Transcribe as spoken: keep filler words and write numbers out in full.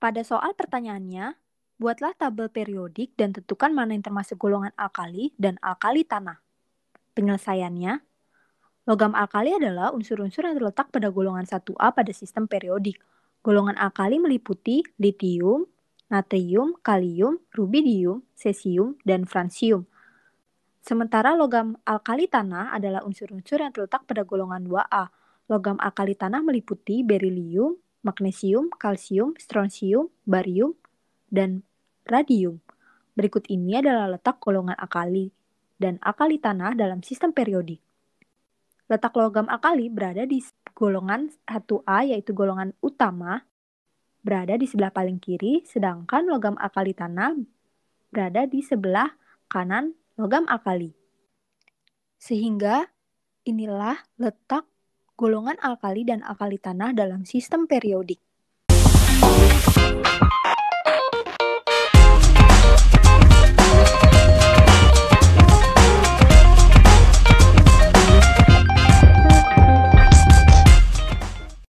Pada soal pertanyaannya, buatlah tabel periodik dan tentukan mana yang termasuk golongan alkali dan alkali tanah. Penyelesaiannya, logam alkali adalah unsur-unsur yang terletak pada golongan satu A pada sistem periodik. Golongan alkali meliputi litium, natrium, kalium, rubidium, cesium, dan fransium. Sementara logam alkali tanah adalah unsur-unsur yang terletak pada golongan dua A. Logam alkali tanah meliputi berilium, magnesium, kalsium, strontium, barium, dan radium. Berikut ini adalah letak golongan alkali dan alkali tanah dalam sistem periodik. Letak logam alkali berada di golongan satu A, yaitu golongan utama, berada di sebelah paling kiri, sedangkan logam alkali tanah berada di sebelah kanan logam alkali. Sehingga inilah letak golongan alkali dan alkali tanah dalam sistem periodik.